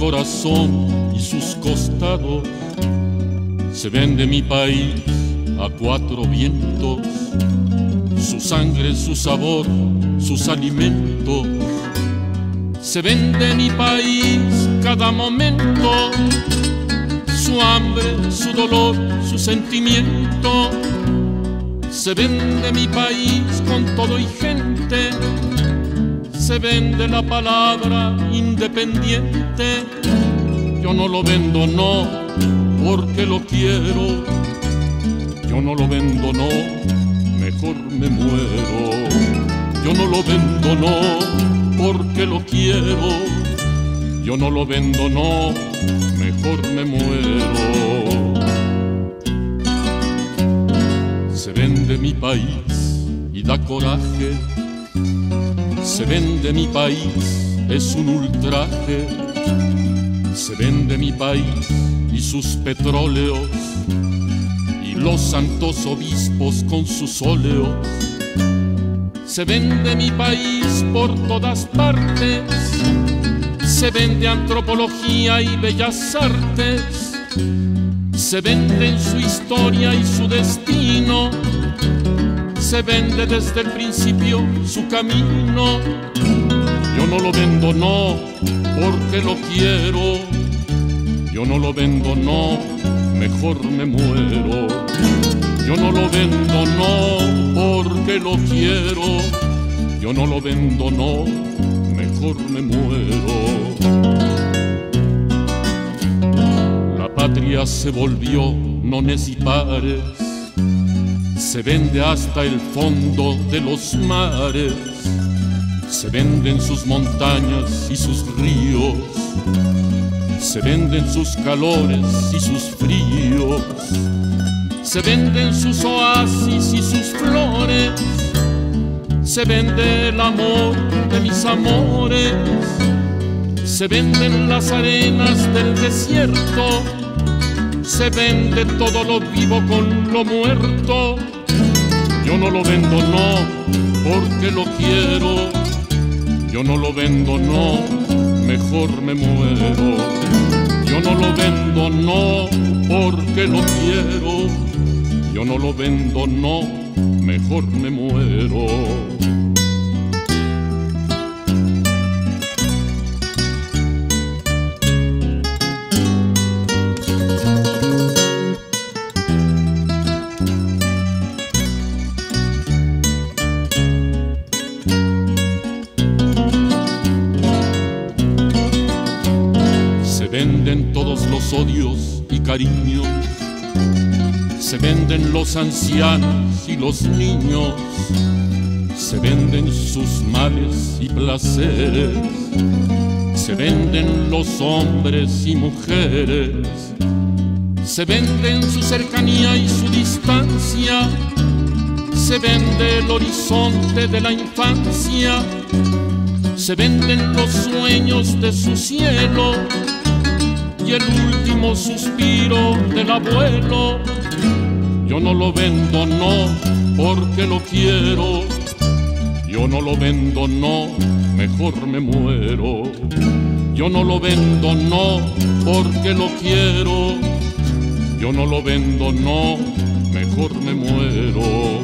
corazón y sus costados. Se vende mi país a cuatro vientos, su sangre, su sabor, sus alimentos. Se vende mi país cada momento, su hambre, su dolor, su sentimiento. Se vende mi país con todo y gente, se vende la palabra independiente. Yo no lo vendo, no, porque lo quiero. Yo no lo vendo, no, mejor me muero. Yo no lo vendo, no, porque lo quiero. Yo no lo vendo, no, mejor me muero. Se vende mi país y da coraje. Se vende mi país, es un ultraje. Se vende mi país y sus petróleos, y los santos obispos con sus óleos. Se vende mi país por todas partes, se vende antropología y bellas artes. Se vende en su historia y su destino, se vende desde el principio su camino. Yo no lo vendo, no, porque lo quiero. Yo no lo vendo, no, mejor me muero. Yo no lo vendo, no, porque lo quiero. Yo no lo vendo, no, mejor me muero. La patria se volvió nones y pares, se vende hasta el fondo de los mares. Se venden sus montañas y sus ríos, se venden sus calores y sus fríos. Se venden sus oasis y sus flores, se vende el amor de mis amores. Se venden las arenas del desierto, se vende todo lo vivo con lo muerto. Yo no lo vendo, no, porque lo quiero. Yo no lo vendo, no, mejor me muero. Yo no lo vendo, no, porque lo quiero. Yo no lo vendo, no, mejor me muero. Se venden todos los odios y cariños, se venden los ancianos y los niños, se venden sus males y placeres, se venden los hombres y mujeres, se venden su cercanía y su distancia, se vende el horizonte de la infancia, se venden los sueños de su cielo y el último suspiro del abuelo. Yo no lo vendo, no, porque lo quiero. Yo no lo vendo, no, mejor me muero. Yo no lo vendo, no, porque lo quiero. Yo no lo vendo, no, mejor me muero.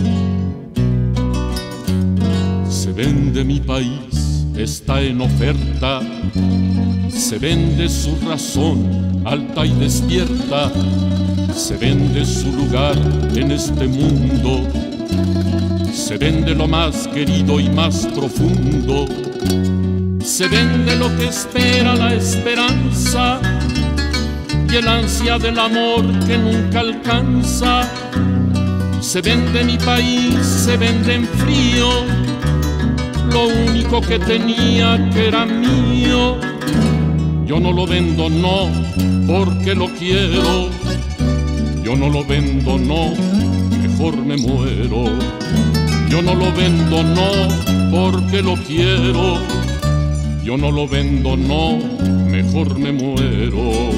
Se vende mi país, está en oferta. Se vende su razón alta y despierta, se vende su lugar en este mundo, se vende lo más querido y más profundo, se vende lo que espera la esperanza y el ansia del amor que nunca alcanza. Se vende mi país, se vende en frío, lo único que tenía que era mío. Yo no lo vendo, no, porque lo quiero. Yo no lo vendo, no, mejor me muero. Yo no lo vendo, no, porque lo quiero. Yo no lo vendo, no, mejor me muero.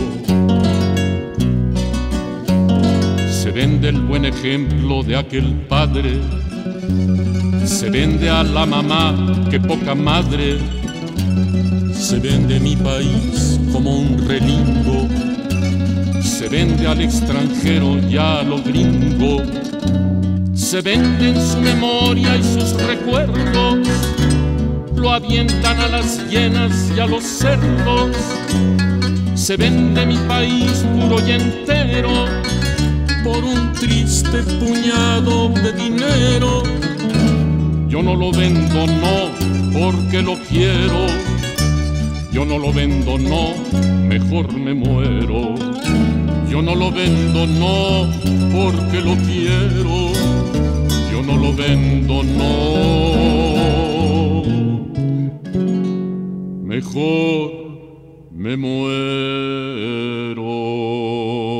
Se vende el buen ejemplo de aquel padre, se vende a la mamá, que poca madre. Se vende mi país como un relingo, se vende al extranjero y a lo gringo, se venden su memoria y sus recuerdos, lo avientan a las hienas y a los cerdos. Se vende mi país puro y entero por un triste puñado de dinero. Yo no lo vendo, no, porque lo quiero. Yo no lo vendo, no, mejor me muero. Yo no lo vendo, no, porque lo quiero. Yo no lo vendo, no, mejor me muero.